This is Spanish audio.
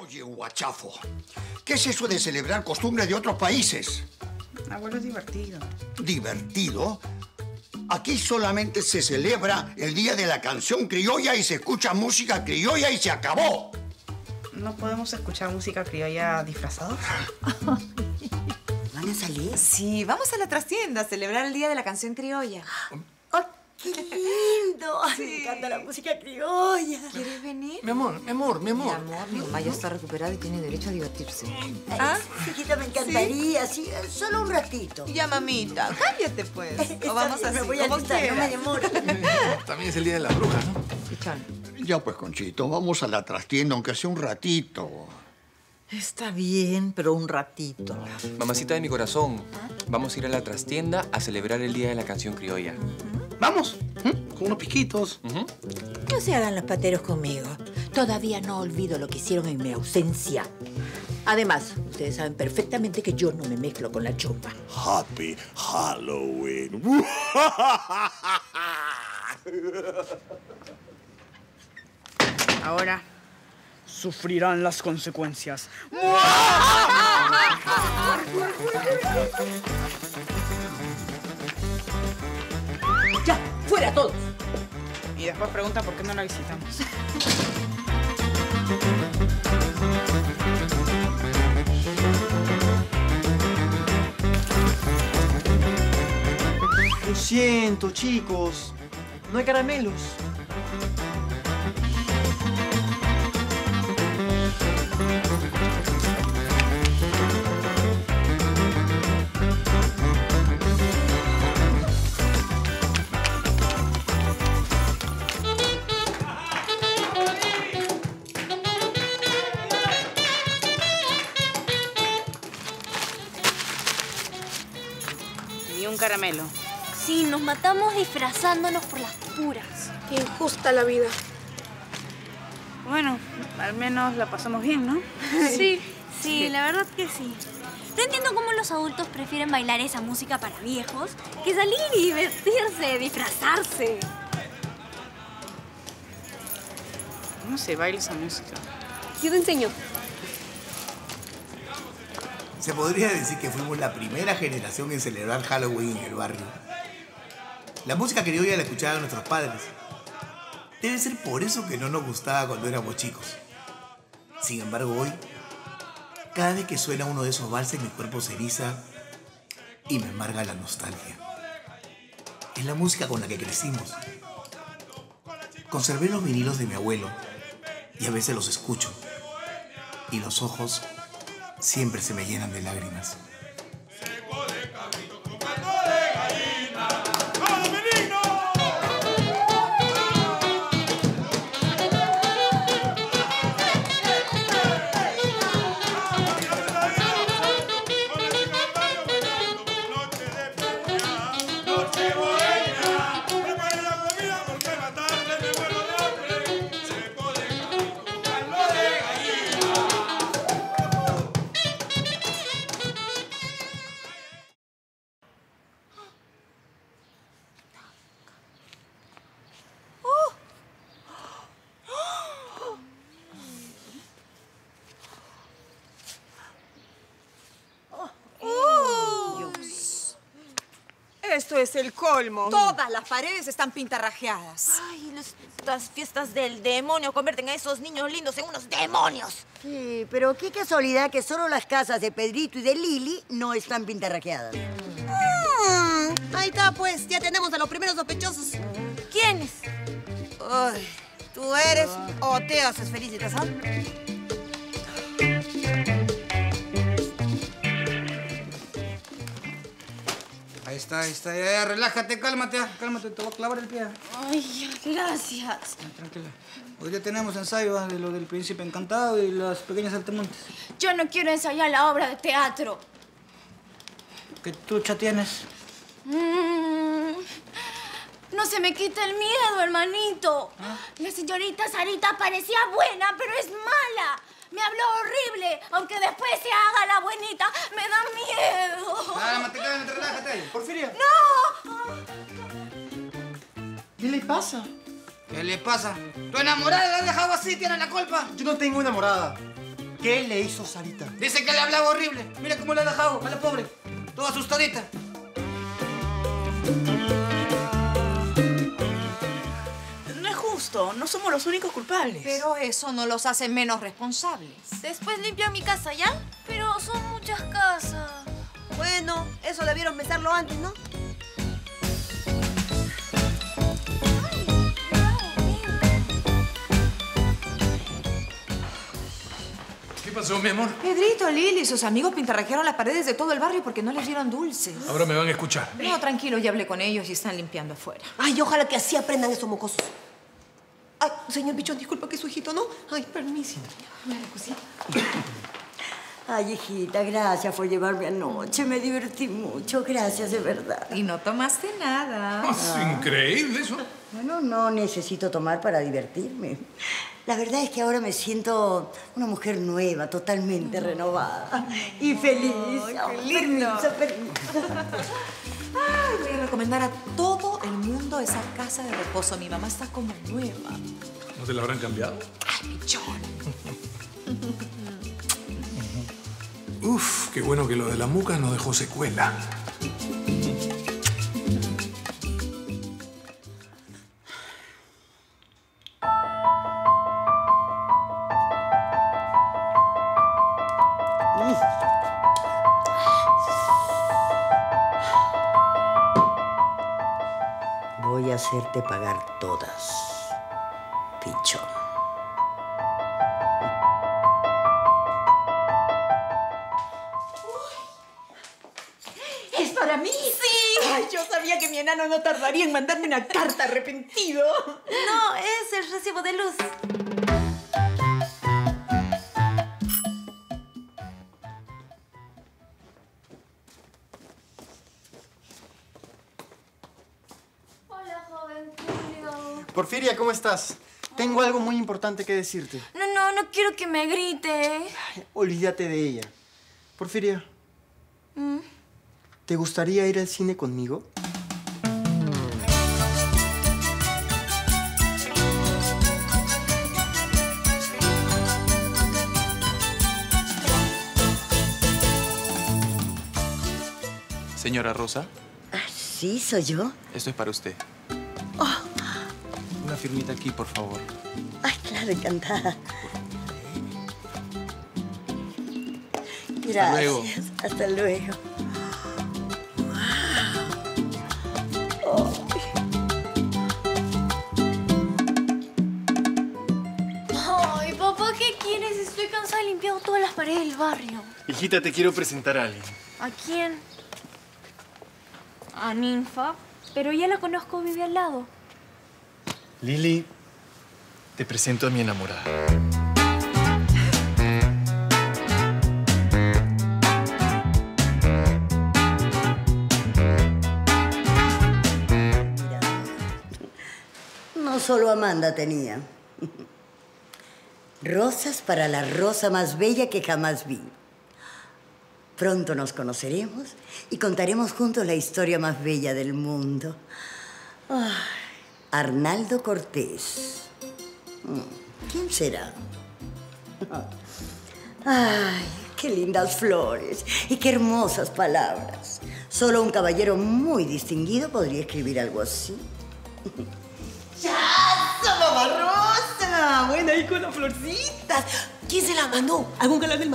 Oye, guachafo, ¿qué es eso de celebrar costumbres de otros países? Abuelo, es divertido. ¿Divertido? Aquí solamente se celebra el Día de la Canción Criolla y se escucha música criolla y se acabó. ¿No podemos escuchar música criolla disfrazados? ¿Van a salir? Sí, vamos a la trastienda a celebrar el Día de la Canción Criolla. ¡Oh, qué lindo! Ay, me encanta la música criolla. ¿Quieres venir? Mi amor. Mi amor, mi mamá ya está recuperada y tiene derecho a divertirse. Ay, chiquita, me encantaría. ¿Sí? Solo un ratito. Ya, mamita, cállate, pues. O vamos Está bien, así, me voy a como alistar, no me quieras. demoro. También es el día de la bruja, ¿no? Pichón. Ya pues, Conchito, vamos a la trastienda, aunque sea un ratito. Está bien, pero un ratito. Mamacita de mi corazón, vamos a ir a la trastienda a celebrar el Día de la Canción Criolla. Vamos, con unos piquitos. No se hagan los pateros conmigo. Todavía no olvido lo que hicieron en mi ausencia. Además, ustedes saben perfectamente que yo no me mezclo con la chompa. Happy Halloween. Ahora sufrirán las consecuencias. ¡Ya! ¡Fuera todos! Y después pregunta por qué no la visitamos. Lo siento, chicos. No hay caramelos. Ni un caramelo. Sí, nos matamos disfrazándonos por las puras. Qué injusta la vida. Bueno, al menos la pasamos bien, ¿no? Sí, la verdad que sí. No entiendo cómo los adultos prefieren bailar esa música para viejos que salir y divertirse, disfrazarse. ¿Cómo se baila esa música? Yo te enseño. Se podría decir que fuimos la primera generación en celebrar Halloween en el barrio. La música criolla la escuchaban nuestros padres. Debe ser por eso que no nos gustaba cuando éramos chicos. Sin embargo, hoy, cada vez que suena uno de esos valses, mi cuerpo se eriza y me embarga la nostalgia. Es la música con la que crecimos. Conservé los vinilos de mi abuelo y a veces los escucho. Y los ojos siempre se me llenan de lágrimas. Esto es el colmo. Todas las paredes están pintarrajeadas. Ay, estas fiestas del demonio convierten a esos niños lindos en unos demonios. Sí, pero qué casualidad que solo las casas de Pedrito y de Lili no están pintarrajeadas. Ahí está, pues. Ya tenemos a los primeros sospechosos. ¿Quiénes? Ay, tú eres o te haces felicitas, ¿ah? Ahí está. Ya, relájate, cálmate, te voy a clavar el pie. Ay, gracias. Tranquila. Hoy día tenemos ensayo de lo del Príncipe Encantado y las pequeñas saltamontes. Yo no quiero ensayar la obra de teatro. ¿Qué trucha tienes? No se me quita el miedo, hermanito. La señorita Sarita parecía buena, pero es mala. Me habló horrible, aunque después se haga la buenita. Me da miedo. Cálmate, relájate. Porfiria. ¡No! ¿Qué le pasa? ¿Qué le pasa? ¿Tu enamorada la ha dejado así? ¿Tiene la culpa? Yo no tengo enamorada. ¿Qué le hizo Sarita? Dice que le hablaba horrible. Mira cómo le ha dejado a la pobre. Toda asustadita. No es justo. No somos los únicos culpables. Pero eso no los hace menos responsables. Después limpian mi casa, ¿ya? Pero son muchas casas. Bueno, eso debieron pensarlo antes, ¿no? ¿Qué pasó, mi amor? Pedrito, Lili y sus amigos pintarrajearon las paredes de todo el barrio porque no les dieron dulces. Ahora me van a escuchar. No, tranquilo, ya hablé con ellos y están limpiando afuera. Ay, ojalá que así aprendan esos mocosos. Ay, señor Bichón, disculpa que es su hijito, ¿no? Ay, permiso. Ay, hijita, gracias por llevarme anoche. Me divertí mucho. Gracias, de verdad. Y no tomaste nada. Es increíble eso. Bueno, no necesito tomar para divertirme. La verdad es que ahora me siento una mujer nueva, totalmente renovada. Y feliz. Ay, qué lindo. Permiso. Ay, voy a recomendar a todo el mundo esa casa de reposo. Mi mamá está como nueva. ¿No te la habrán cambiado? Ay, Bichón. Uf, qué bueno que lo de la muca no dejó secuela. Voy a hacerte pagar todas, Pichón. ¿Es para mí? Sí. Ay, yo sabía que mi enano no tardaría en mandarme una carta arrepentido. No, es el recibo de luz. Hola, joven Julio. Porfiria, ¿cómo estás? Tengo algo muy importante que decirte. No quiero que me grite. Olvídate de ella. Porfiria, ¿te gustaría ir al cine conmigo? Señora Rosa, Sí, soy yo. esto es para usted. Oh, Una firmita aquí, por favor. ay, claro, encantada. Gracias. luego. Hasta luego. Ay, papá, ¿qué quieres? Estoy cansada de limpiar todas las paredes del barrio. Hijita, te quiero presentar a alguien. ¿A quién? A Ninfa. Pero ya la conozco, vive al lado. Lili, te presento a mi enamorada. No solo Amanda tenía. Rosas para la rosa más bella que jamás vi. Pronto nos conoceremos y contaremos juntos la historia más bella del mundo. Ay, Arnaldo Cortés. ¿Quién será? Ay, qué lindas flores y qué hermosas palabras. Solo un caballero muy distinguido podría escribir algo así. ¡Ya! ¡Mamá Rosa! Bueno, ahí con las florcitas. ¿Quién se la mandó? ¿Algún galán del